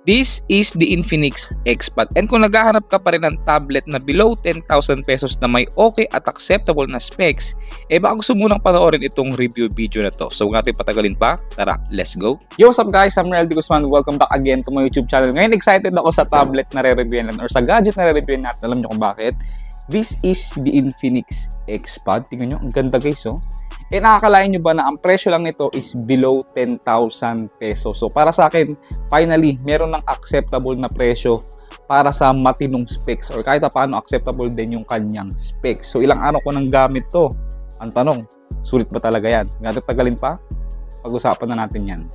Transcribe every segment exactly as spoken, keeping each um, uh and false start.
This is the Infinix XPad, and kung naghahanap ka pa rin ng tablet na below ten thousand pesos na may okay at acceptable na specs, eh baka gusto mo nang panoorin itong review video na to. So huwag natin patagalin pa, tara, let's go! Yo, what's up guys? I'm Rel D. Guzman. Welcome back again to my YouTube channel. Ngayon excited ako sa tablet na re-reviewan or sa gadget na re-reviewan natin. Alam niyo kung bakit? This is the Infinix XPad. Tingnan nyo, ang ganda guys oh. Eh nakakalain nyo ba na ang presyo lang nito is below ten thousand pesos. So para sa akin, finally, meron ng acceptable na presyo para sa matinong specs or kahit paano acceptable din yung kanyang specs. So ilang araw ko nang gamit to. Ang tanong, sulit ba talaga yan? Ngayon tagalin pa, pag-usapan na natin yan.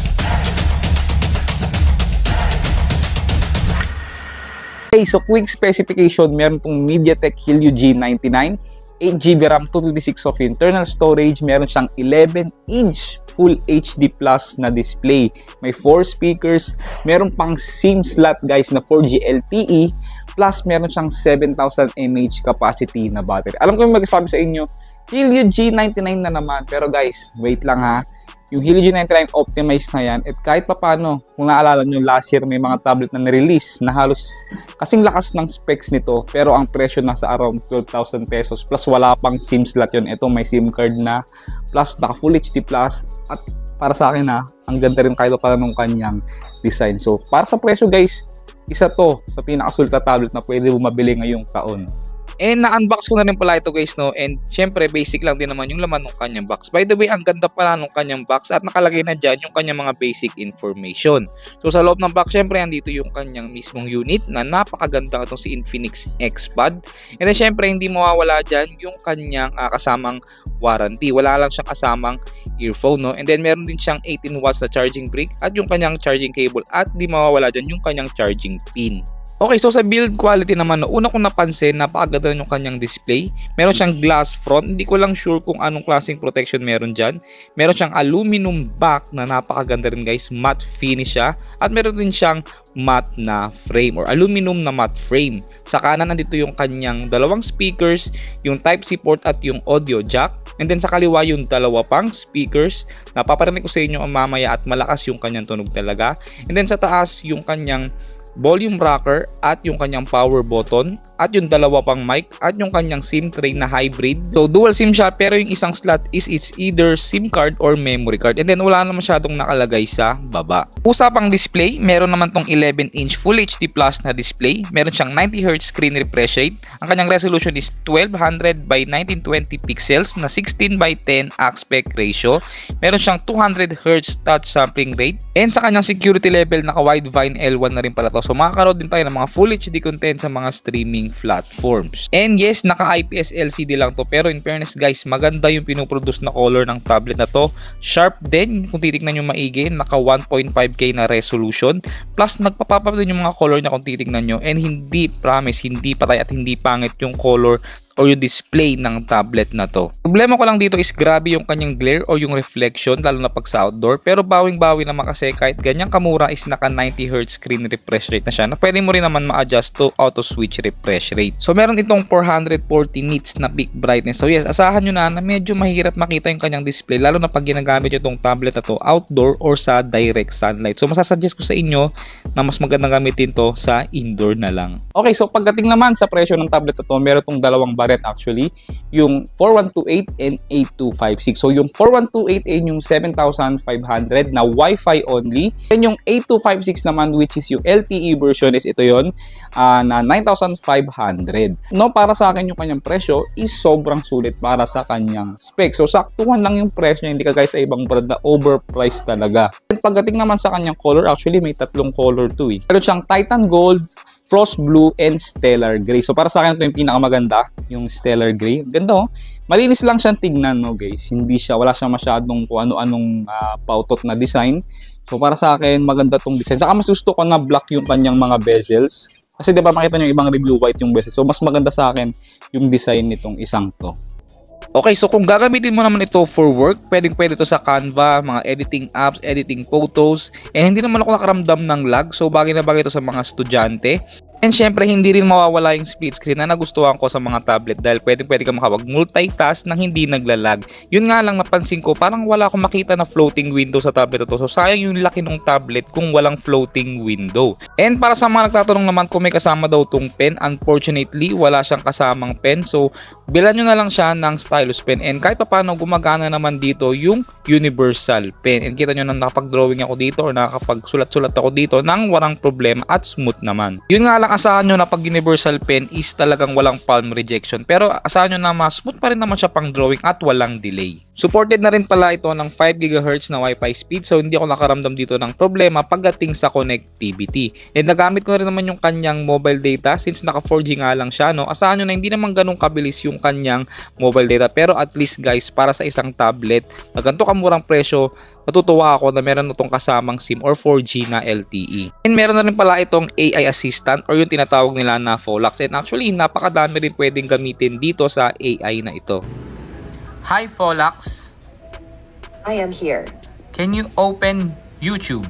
Okay, so quick specification, meron tong MediaTek Helio G ninety-nine, eight gigabytes RAM, two fifty-six of internal storage, meron siyang eleven inch Full H D Plus na display, may four speakers, meron pang SIM slot guys na four G L T E, plus meron siyang seven thousand milliamp hour capacity na battery. Alam ko yung magsasabi sa inyo, Helio G ninety-nine na naman, pero guys, wait lang ha. Yung Helio G ninety-nine optimized na yan at kahit papano, kung naalala nyo last year may mga tablet na nirelease na halos kasing lakas ng specs nito pero ang presyo nasa around twelve thousand pesos plus wala pang SIM slot yun. Ito may SIM card na plus naka Full H D Plus at para sa akin ha, ang ganda rin kahit papano ng kanyang design. So para sa presyo guys, isa to sa pinakasulit na tablet na pwede bumabili ngayong taon. And na-unbox ko na rin pala ito guys no, and syempre basic lang din naman yung laman ng kanyang box. By the way, ang ganda pala ng kanyang box at nakalagay na dyan yung kanyang mga basic information. So sa loob ng box, syempre andito yung kanyang mismong unit na napakaganda itong si Infinix XPad. And then syempre hindi mawawala dyan yung kanyang uh, kasamang warranty. Wala lang siyang kasamang earphone no, and then meron din siyang eighteen watts na charging brick at yung kanyang charging cable at di mawawala dyan yung kanyang charging pin. Okay, so sa build quality naman, no, una kong napansin, napakaganda yung kanyang display. Meron siyang glass front, hindi ko lang sure kung anong klaseng protection meron dyan. Meron siyang aluminum back na napakaganda rin guys, matte finish siya. At meron din siyang matte na frame or aluminum na matte frame. Sa kanan nandito yung kanyang dalawang speakers, yung Type-C port at yung audio jack. And then sa kaliwa yung dalawa pang speakers. Napaparinig ko sa inyo ang mamaya at malakas yung kanyang tunog talaga. And then sa taas yung kanyang volume rocker at yung kanyang power button at yung dalawa pang mic at yung kanyang SIM tray na hybrid. So dual SIM siya pero yung isang slot is it's either SIM card or memory card, and then wala na masyadong nakalagay sa baba. Usapang display, meron naman tong eleven inch Full H D Plus na display. Meron siyang ninety hertz screen refresh rate. Ang kanyang resolution is twelve hundred by nineteen twenty pixels na sixteen by ten aspect ratio. Meron siyang two hundred hertz touch sampling rate, and sa kanyang security level naka widevine L one na rin pala to. So makakaroon din tayo ng mga Full H D content sa mga streaming platforms. And yes, naka I P S L C D lang to, pero in fairness guys, maganda yung pinoproduce na color ng tablet na to. Sharp din, kung titignan nyo maigi, naka one point five K na resolution. Plus nagpapap din yung mga color niya kung titignan nyo, and hindi, promise, hindi patay at hindi pangit yung color o yung display ng tablet na to. Problema ko lang dito is grabe yung kanyang glare o yung reflection lalo na pag sa outdoor, pero bawing-bawi naman kasi kahit ganyang kamura is naka ninety hertz screen refresh rate na siya na pwede mo rin naman ma-adjust to auto switch refresh rate. So meron itong four hundred forty nits na peak brightness. So yes, asahan nyo na na medyo mahirap makita yung kanyang display lalo na pag ginagamit nyo itong tablet na to outdoor or sa direct sunlight. So masasuggest ko sa inyo na mas magandang gamitin to sa indoor na lang. Okay, so pagdating naman sa presyo ng tablet na to, meron itong dalawang variant actually, yung four one two eight and eight two five six. So yung four one two eight ay yung seven thousand five hundred na Wi-Fi only. And yung eight two five six naman, which is yung L T E version, is ito yon uh, na nine thousand five hundred. No, para sa akin yung kanyang presyo is sobrang sulit para sa kanyang specs. So saktuhan lang yung presyo, hindi ka guys sa ibang brand na overpriced talaga. And pagdating naman sa kanyang color, actually may tatlong color to eh. Pero siyang Titan Gold, Frost Blue, and Stellar Gray. So para sa akin ito yung pinakamaganda, yung Stellar Gray. Ganda oh. Malinis lang siyang tignan no guys. Hindi siya, wala siyang masyadong kung ano-anong uh, pautot na design. So para sa akin maganda tong design. Saka mas gusto ko na black yung kanyang mga bezels. Kasi diba makita nyo yung ibang review white yung bezels. So mas maganda sa akin yung design nitong isang to. Okay, so kung gagamitin mo naman ito for work, pwedeng pwede ito sa Canva, mga editing apps, editing photos, and hindi naman ako nakaramdam ng lag, so bagay na bagay ito sa mga estudyante. And syempre, hindi rin mawawala yung split screen na nagustuhan ko sa mga tablet dahil pwede pwede ka makapag-multitask nang hindi naglalag. Yun nga lang napansin ko, parang wala akong makita na floating window sa tablet na to. So sayang yung laki ng tablet kung walang floating window. And para sa mga nagtatanong naman kung may kasama daw tong pen, unfortunately, wala siyang kasamang pen. So bilan nyo na lang siya ng stylus pen. And kahit pa paano, gumagana naman dito yung universal pen. And kita nyo na nakapag-drawing ako dito or nakapag-sulat-sulat ako dito nang walang problema at smooth naman. Yun nga lang, asahan nyo na pag universal pen is talagang walang palm rejection, pero asahan nyo na mas smooth pa rin naman siya pang drawing at walang delay. Supported na rin pala ito ng five gigahertz na Wi-Fi speed, so hindi ako nakaramdam dito ng problema pagdating sa connectivity. And nagamit ko na rin naman yung kanyang mobile data since naka four G nga lang siya, no? Asahan nyo na hindi naman ganun kabilis yung kanyang mobile data, pero at least guys, para sa isang tablet na ganito kamurang presyo, natutuwa ako na meron itong kasamang SIM or four G na L T E. And meron na rin pala itong A I assistant or yung tinatawag nila na Folax. And actually, napakadami rin pwedeng gamitin dito sa A I na ito. Hi Folax. I am here. Can you open YouTube?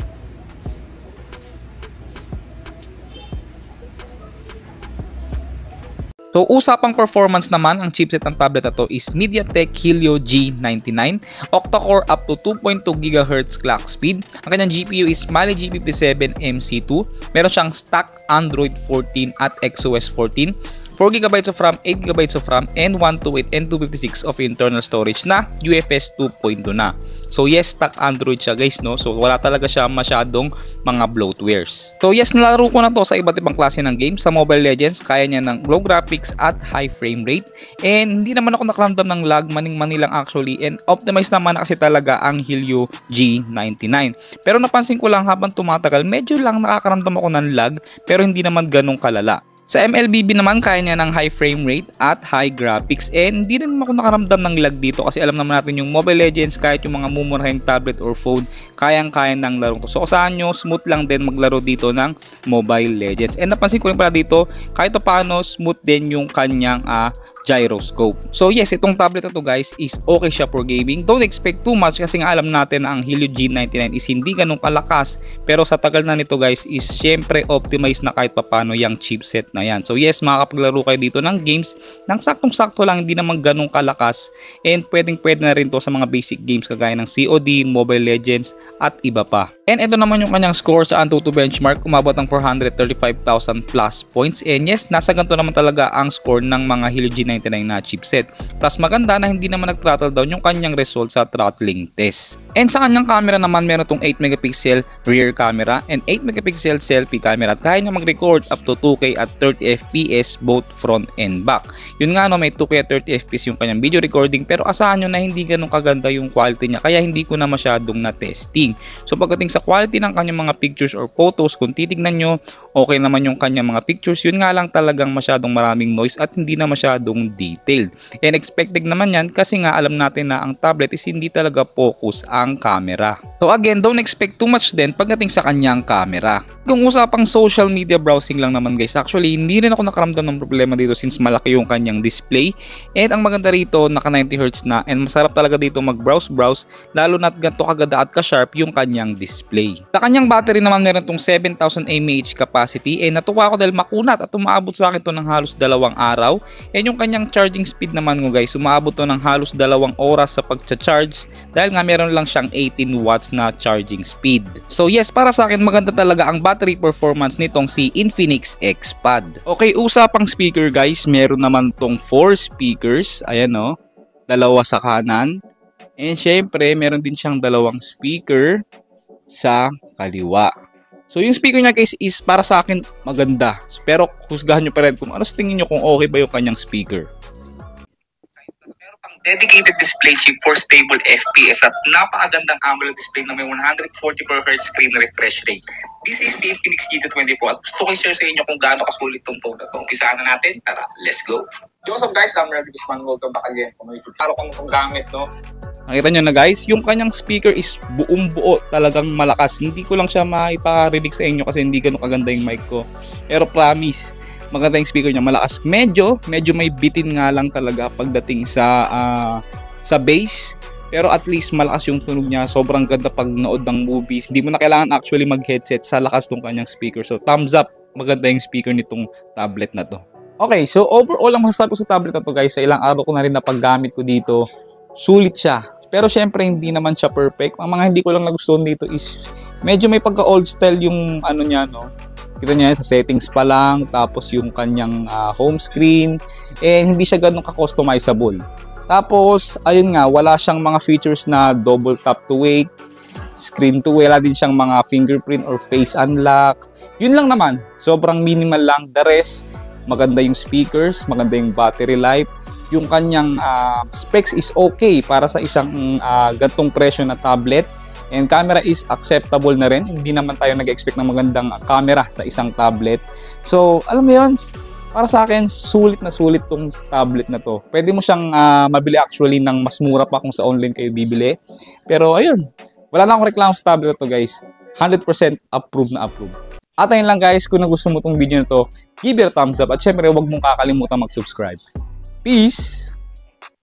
So usapang performance naman, ang chipset ng tablet na to is MediaTek Helio G ninety-nine, octa-core up to two point two gigahertz clock speed. Ang kanyang G P U is Mali G fifty-seven M C two. Meron siyang stock Android fourteen at X O S fourteen. four gigabytes of RAM, eight gigabytes of RAM, and one twenty-eight and two fifty-six of internal storage na U F S two point two na. So yes, stock Android siya guys, no? So wala talaga siya masyadong mga bloatwares. So yes, nalaro ko na to sa iba't ibang klase ng games. Sa Mobile Legends, kaya niya ng low graphics at high frame rate. And hindi naman ako nakaramdam ng lag, maning-mani lang actually. And optimized naman kasi talaga ang Helio G ninety-nine. Pero napansin ko lang habang tumatagal, medyo lang nakakaramdam ako ng lag, pero hindi naman ganong kalala. Sa M L B B naman, kaya niya ng high frame rate at high graphics, and hindi rin ako nakaramdam ng lag dito kasi alam naman natin yung Mobile Legends, kahit yung mga mumurahing tablet or phone, kayang-kaya ng larong to. So saan nyo, smooth lang din maglaro dito ng Mobile Legends. And napansin ko rin pala dito, kahit paano smooth din yung kanyang uh, gyroscope. So yes, itong tablet na to guys is okay siya for gaming. Don't expect too much kasi nga alam natin na ang Helio G ninety-nine is hindi ganun kalakas, pero sa tagal na nito guys is syempre optimized na kahit paano yung chipset na yan. So yes, makakapaglaro kayo dito ng games nang saktong-sakto lang, hindi naman ganun kalakas, and pwedeng pwede na rin to sa mga basic games kagaya ng C O D, Mobile Legends at iba pa. And ito naman yung kanyang score sa Antutu benchmark, umabot ng four hundred thirty-five thousand plus points, and yes, nasa ganito naman talaga ang score ng mga Helio G ninety-nine na chipset. Plus maganda na hindi naman nag-throttle down yung kanyang result sa throttling test. And sa kanyang camera naman, meron tong eight megapixel rear camera and eight megapixel selfie camera at kaya niya mag-record up to two K at thirty F P S both front and back. Yun nga, no, may two K at thirty F P S yung kanyang video recording, pero asahan nyo na hindi ganun kaganda yung quality niya, kaya hindi ko na masyadong na-testing. So pagdating sa quality ng kanyang mga pictures or photos, kung titignan nyo, okay naman yung kanyang mga pictures. Yun nga lang, talagang masyadong maraming noise at hindi na masyadong detailed. And expected naman yan kasi nga alam natin na ang tablet is hindi talaga focus ang camera. So again, don't expect too much din pagdating sa kanyang camera. Kung usapang social media browsing lang naman guys, actually hindi rin ako nakaramdam ng problema dito since malaki yung kanyang display. And ang maganda rito, naka ninety hertz na, and masarap talaga dito mag-browse-browse, lalo na't ganito kaganda at ka-sharp yung kanyang display. Sa kanyang battery naman, meron itong seven thousand milliamp hour capacity, and natuwa ko dahil makunat at umaabot sa akin to ng halos dalawang araw. And yung kanyang charging speed naman ko guys, umaabot to ng halos dalawang oras sa pagcha-charge dahil nga meron lang siyang eighteen watts na charging speed. So yes, para sa akin maganda talaga ang battery performance nitong si Infinix Xpad. Okay, usapang speaker guys, meron naman tong four speakers. Ayan o, dalawa sa kanan. And syempre, meron din siyang dalawang speaker sa kaliwa. So yung speaker niya guys is para sa akin maganda. Pero husgahan nyo pa rin kung ano sa tingin nyo kung okay ba yung kanyang speaker. Dedicated display chip for stable F P S at napakagandang AMOLED display na may one hundred forty per hertz screen refresh rate. This is the Infinix G two twenty po at gusto ko i-share sa inyo kung gaano kasulit tong phone na to. Umpisahan na natin, tara, let's go! What's up guys, I'm Reggie Bisman, welcome back again to my YouTube. Klaro kung itong gamit, no? Nakita nyo na guys, yung kanyang speaker is buong buo, talagang malakas. Hindi ko lang siya maiparinig sa inyo kasi hindi ganun kaganda yung mic ko. Pero promise, maganda yung speaker niya, malakas. Medyo, medyo may bitin nga lang talaga pagdating sa uh, sa bass. Pero at least malakas yung tunog niya. Sobrang ganda pag nood ng movies. Hindi mo na kailangan actually mag-headset sa lakas ng kanyang speaker. So thumbs up maganda yung speaker nitong tablet na to. Okay, so overall ang masasabi ko sa tablet na to guys, sa ilang araw ko na rin na paggamit ko dito, sulit siya. Pero syempre hindi naman siya perfect. Ang mga hindi ko lang nagustuhan dito is medyo may pagka old style yung ano niya, no. Kita niya sa settings pa lang, tapos yung kanyang uh, home screen, eh hindi siya ganun ka-customizable. Tapos ayun nga, wala siyang mga features na double tap to wake, screen to wala din siyang mga fingerprint or face unlock. Yun lang naman, sobrang minimal lang. The rest, maganda yung speakers, maganda yung battery life. Yung kanyang uh, specs is okay para sa isang uh, gantong presyo na tablet. And camera is acceptable na rin. Hindi naman tayo nag-expect ng magandang camera sa isang tablet. So, alam mo yun, para sa akin, sulit na sulit tong tablet na to. Pwede mo siyang uh, mabili actually ng mas mura pa kung sa online kayo bibili. Pero ayun, wala na akong reklamo sa tablet na to guys. one hundred percent approve na approve. At ayun lang guys, kung nagustuhan mo tong video na to, give it a thumbs up. At syempre, huwag mong kakalimutan mag-subscribe. Peace!